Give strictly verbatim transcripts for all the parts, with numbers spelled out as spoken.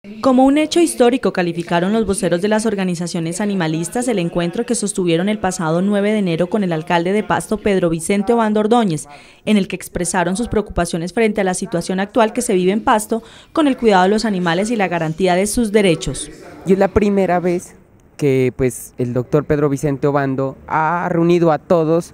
Como un hecho histórico calificaron los voceros de las organizaciones animalistas el encuentro que sostuvieron el pasado nueve de enero con el alcalde de Pasto, Pedro Vicente Obando Ordóñez, en el que expresaron sus preocupaciones frente a la situación actual que se vive en Pasto con el cuidado de los animales y la garantía de sus derechos. Y es la primera vez que pues, el doctor Pedro Vicente Obando ha reunido a todos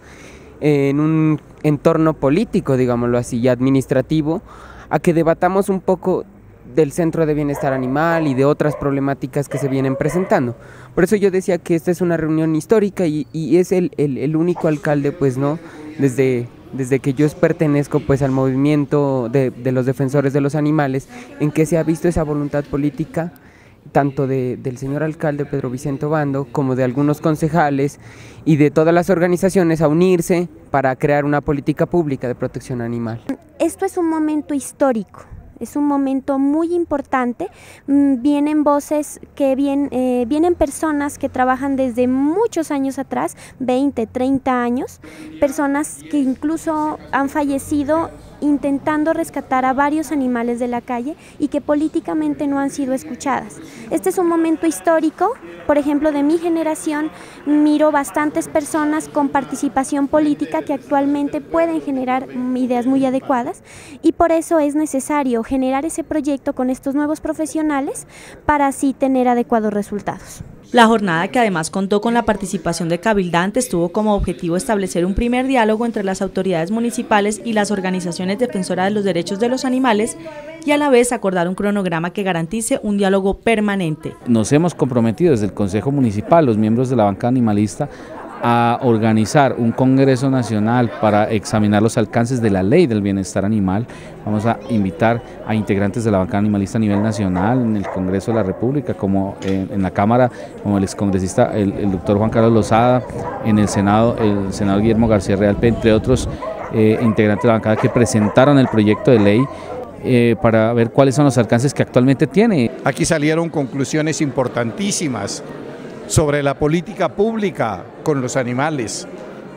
en un entorno político, digámoslo así, y administrativo, a que debatamos un poco del Centro de Bienestar Animal y de otras problemáticas que se vienen presentando. Por eso yo decía que esta es una reunión histórica y, y es el, el, el único alcalde, pues no, desde, desde que yo pertenezco pues al movimiento de, de los defensores de los animales, en que se ha visto esa voluntad política tanto de, del señor alcalde Pedro Vicente Obando como de algunos concejales y de todas las organizaciones a unirse para crear una política pública de protección animal. Esto es un momento histórico. Es un momento muy importante, vienen voces que vienen, eh, vienen personas que trabajan desde muchos años atrás, veinte, treinta años, personas que incluso han fallecido intentando rescatar a varios animales de la calle y que políticamente no han sido escuchadas. Este es un momento histórico, por ejemplo, de mi generación, miro bastantes personas con participación política que actualmente pueden generar ideas muy adecuadas y por eso es necesario generar ese proyecto con estos nuevos profesionales para así tener adecuados resultados. La jornada, que además contó con la participación de cabildantes, tuvo como objetivo establecer un primer diálogo entre las autoridades municipales y las organizaciones defensoras de los derechos de los animales y a la vez acordar un cronograma que garantice un diálogo permanente. Nos hemos comprometido desde el Consejo Municipal, los miembros de la bancada animalista, a organizar un Congreso Nacional para examinar los alcances de la Ley del Bienestar Animal. Vamos a invitar a integrantes de la bancada animalista a nivel nacional, en el Congreso de la República, como en, en la Cámara, como el excongresista, el, el doctor Juan Carlos Lozada, en el Senado, el senador Guillermo García Realpe, entre otros eh, integrantes de la bancada que presentaron el proyecto de ley eh, para ver cuáles son los alcances que actualmente tiene. Aquí salieron conclusiones importantísimas sobre la política pública con los animales,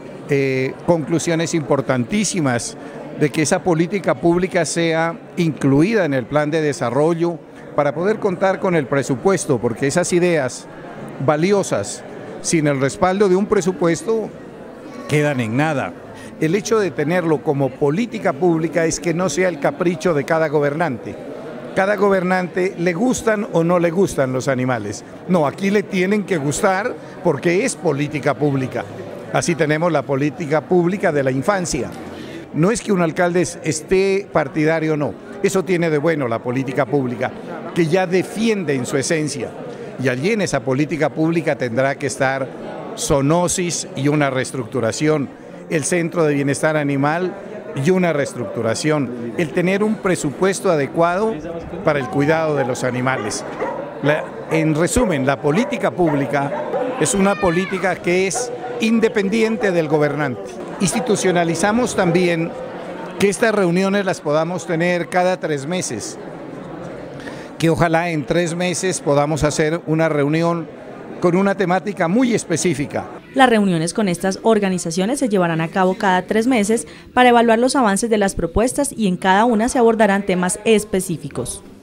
eh, conclusiones importantísimas de que esa política pública sea incluida en el plan de desarrollo para poder contar con el presupuesto, porque esas ideas valiosas sin el respaldo de un presupuesto quedan en nada. El hecho de tenerlo como política pública es que no sea el capricho de cada gobernante. Cada gobernante le gustan o no le gustan los animales. No, aquí le tienen que gustar porque es política pública. Así tenemos la política pública de la infancia. No es que un alcalde esté partidario o no. Eso tiene de bueno la política pública, que ya defiende en su esencia. Y allí en esa política pública tendrá que estar zoonosis y una reestructuración. El Centro de Bienestar Animal y una reestructuración, el tener un presupuesto adecuado para el cuidado de los animales. La, en resumen, la política pública es una política que es independiente del gobernante. Institucionalizamos también que estas reuniones las podamos tener cada tres meses, que ojalá en tres meses podamos hacer una reunión con una temática muy específica. Las reuniones con estas organizaciones se llevarán a cabo cada tres meses para evaluar los avances de las propuestas y en cada una se abordarán temas específicos.